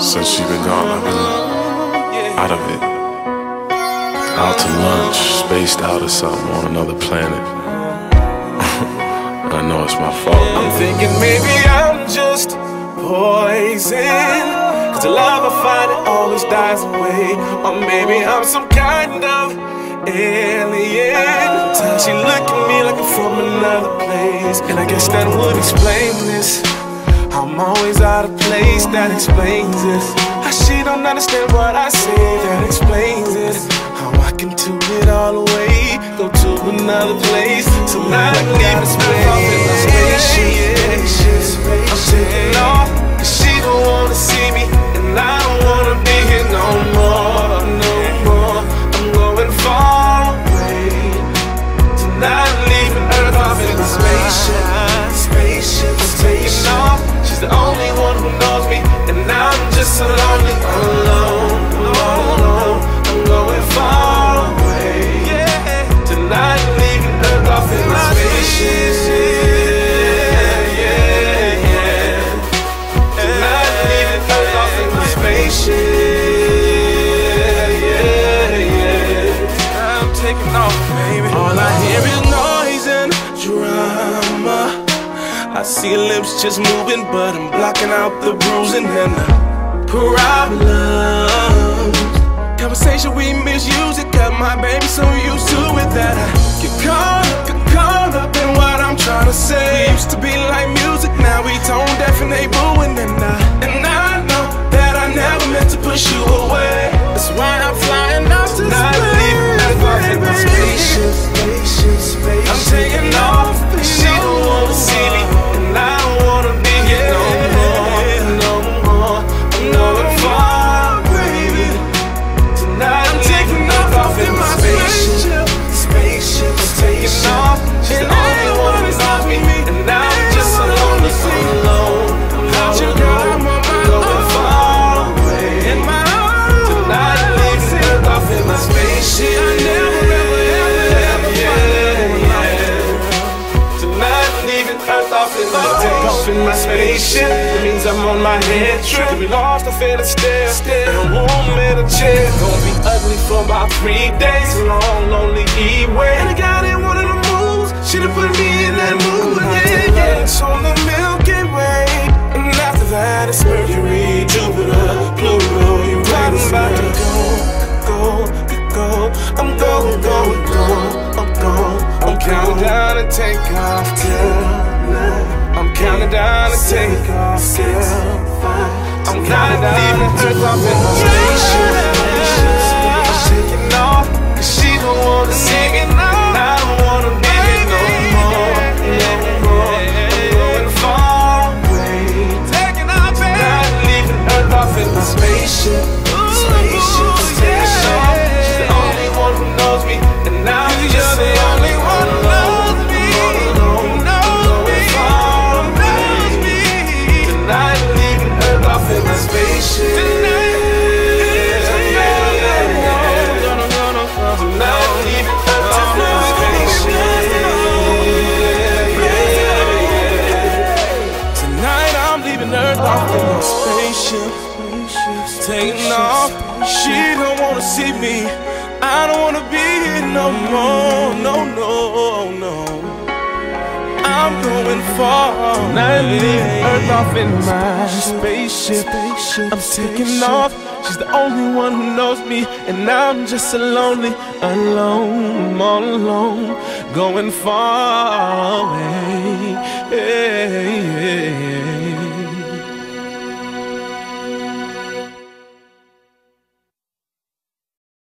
Since she been gone, I've been out of it. Out to lunch, spaced out or something on another planet. I know it's my fault. I'm thinking maybe I'm just poison, 'cause the love I find, it always dies away. Or maybe I'm some kind of alien. Sometimes she look at me like I'm from another place, and I guess that would explain this. I'm always out of place, that explains this. How she don't understand what I say, that explains it. How I can do it all away, go to another place. So now I need to I'm taking off, 'cause she don't wanna see me, and I don't wanna be here no more, no more. I'm going far away. Tonight I'm leaving Earth off in the spaceship. I'm taking off. She's the only one who knows me, and now I'm just so lonely, alone, alone. I'm going far away. Tonight I'm leaving Earth off in the spaceship. I'm taking off, baby. All I hear is noise and drama. I see lips just moving, but I'm blocking out the bruising and the problems. Conversation we misuse it, got my baby so used to it that I get caught up in what I'm trying to say. We used to be like music, now we tone deaf and they booing, and I know that I never meant to push you away. That's why I'm flying out to space. I'm taking off, she don't wanna see me, and I don't wanna be here no more, no more. I'm going far, baby. Tonight I'm taking off in my spaceship. I'm taking off, she's the only one who loves me, and now I'm just alone, alone. I'm going far away. Tonight I'm leaving Earth off in my spaceship. I never off in my spaceship. It means I'm on my head trip. We lost, I feel a stare in a room in a chair. Gonna be ugly for about 3 days. Long, lonely E-way. And I got in one of the moves. Should've put me in that mood. Yeah. It's on the Milky Way. And after that it's Mercury, Jupiter, Pluto. You're right about to go. I'm going. I'm counting down to take off till I'm counting down to take off. I'm counting down to Earth off in the spaceship. I'm taking off, 'cause she don't wanna see me, and I don't wanna be here no more, no more. I'm going far away. Taking off, baby. Now I'm leaving Earth off in the spaceship. I'm taking off. She's the only one who knows me, and now I'm just the only one who knows me. In my spaceship. Tonight I'm leaving Earth off in my spaceship. Taking off, she don't wanna see me, I don't wanna be here no more, no. I'm going far. Tonight I'm leaving Earth off in my spaceship. I'm taking off. She's the only one who knows me, and now I'm just so lonely, alone, all alone, going far away.